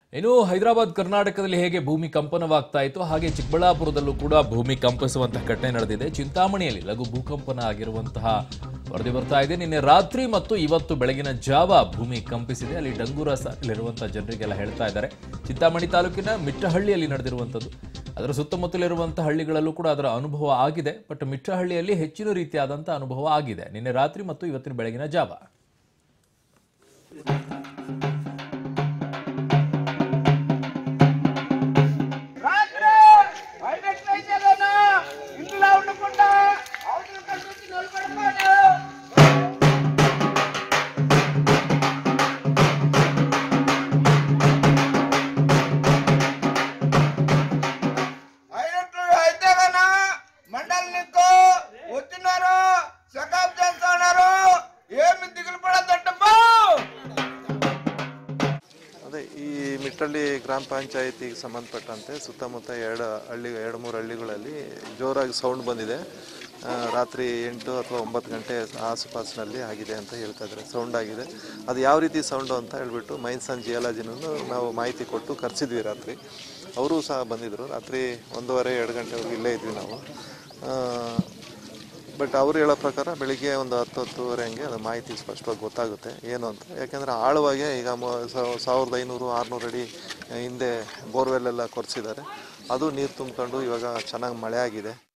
ಇನ್ನು ಹೈದರಾಬಾದ್ ಕರ್ನಾಟಕದಲ್ಲಿ ಹೇಗೆ ಭೂಮಿ ಕಂಪನವಾಗ್ತಾ ಇತ್ತು ಹಾಗೆ ಚಿಕ್ಕಬಳ್ಳಾಪುರದಲ್ಲೂ ಕೂಡ ಭೂಮಿ ಕಂಪಿಸುವಂತಹ ಘಟನೆ ನಡೆದಿದೆ. ಚಿಂತಾಮಣಿಯಲ್ಲಿ ಲಘು ಭೂಕಂಪನ ಆಗಿರುವಂತಹ ವರದಿ ಬರ್ತಾ ಇದೆ. ನಿನ್ನೆ ರಾತ್ರಿ ಮತ್ತು ಇವತ್ತು ಬೆಳಗಿನ ಜಾವ ಭೂಮಿ ಕಂಪಿಸಿದೆ. ಅಲ್ಲಿ ಡಂಗೂರ ಸಾಲಿರುವಂತಹ ಜನರಿಗೆಲ್ಲ ಹೇಳ್ತಾ ಇದ್ದಾರೆ. ಚಿಂತಾಮಣಿ ತಾಲೂಕಿನ ಮಿಟ್ಟಹಳ್ಳಿಯಲ್ಲಿ ನಡೆದಿರುವಂಥದ್ದು. ಅದರ ಸುತ್ತಮುತ್ತಲಿರುವಂತಹ ಹಳ್ಳಿಗಳಲ್ಲೂ ಕೂಡ ಅದರ ಅನುಭವ ಆಗಿದೆ. ಬಟ್ ಮಿಟ್ಟಹಳ್ಳಿಯಲ್ಲಿ ಹೆಚ್ಚಿನ ರೀತಿಯಾದಂತಹ ಅನುಭವ ಆಗಿದೆ ನಿನ್ನೆ ರಾತ್ರಿ ಮತ್ತು ಇವತ್ತಿನ ಬೆಳಗಿನ ಜಾವ. ಅದೇ ಈ ಮಿಟ್ಟಳ್ಳಿ ಗ್ರಾಮ ಪಂಚಾಯಿತಿಗೆ ಸಂಬಂಧಪಟ್ಟಂತೆ ಸುತ್ತಮುತ್ತ ಎರಡು ಮೂರು ಹಳ್ಳಿಗಳಲ್ಲಿ ಜೋರಾಗಿ ಸೌಂಡ್ ಬಂದಿದೆ. ರಾತ್ರಿ 8 ಅಥವಾ 9 ಗಂಟೆ ಆಸುಪಾಸಿನಲ್ಲಿ ಆಗಿದೆ ಅಂತ ಹೇಳ್ತಾ ಇದ್ದಾರೆ. ಸೌಂಡ್ ಆಗಿದೆ. ಅದು ಯಾವ ರೀತಿ ಸೌಂಡು ಅಂತ ಹೇಳ್ಬಿಟ್ಟು ಮೈನ್ಸ್ ಆ್ಯಂಡ್ ಜಿಯಾಲಜಿನೂ ನಾವು ಮಾಹಿತಿ ಕೊಟ್ಟು ಕರೆಸಿದ್ವಿ. ರಾತ್ರಿ ಅವರು ಸಹ ಬಂದಿದ್ದರು. ರಾತ್ರಿ 1:30-2 ಗಂಟೆವರೆಗೂ ಇಲ್ಲೇ ಇದ್ವಿ ನಾವು. ಬಟ್ ಅವ್ರು ಹೇಳೋ ಪ್ರಕಾರ ಬೆಳಿಗ್ಗೆ ಒಂದು 10-10:30 ಹಂಗೆ ಅದು ಮಾಹಿತಿ ಸ್ಪಷ್ಟವಾಗಿ ಗೊತ್ತಾಗುತ್ತೆ ಏನು ಅಂತ. ಯಾಕೆಂದರೆ ಆಳವಾಗಿ ಈಗ 1500-600 ಅಡಿ ಹಿಂದೆ ಬೋರ್ವೆಲ್ಲೆಲ್ಲ ಕೊರೆಸಿದ್ದಾರೆ. ಅದು ನೀರು ತುಂಬಿಕೊಂಡು ಇವಾಗ ಚೆನ್ನಾಗಿ ಮಳೆ ಆಗಿದೆ.